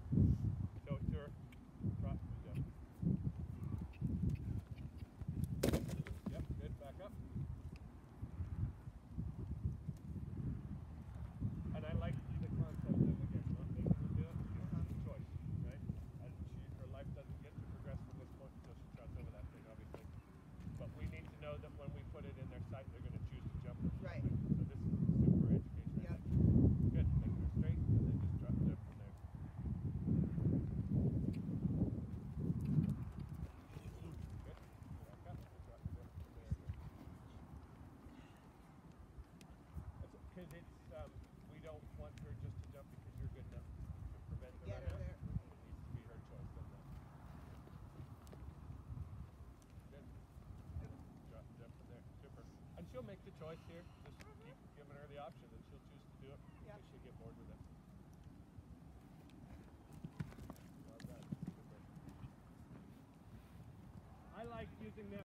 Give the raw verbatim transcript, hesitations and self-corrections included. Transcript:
Show it to her. Drop. Good job. Yep, good. Back up. And I like the concept of, again, not making her do it. She has a choice, right? And she, her life doesn't get to progress from this point until she trots over that thing, obviously. But we need to know that when we put it in their sight, they're going to choose to jump it. Right. So this is super education. Yep. Good. Making her straight, and then just drop jump from there. Good. Back up. Drop jump from there. Because it's, um, we don't want her just to jump because you're good enough to prevent the Get run her out. there. It needs to be her choice. Doesn't it? Good. Drop and jump from there. Super. And she'll make the choice here. Just keep giving her the option and she'll choose to do it. Yep. Because she'll get bored with it. Well done. Super. I like using that.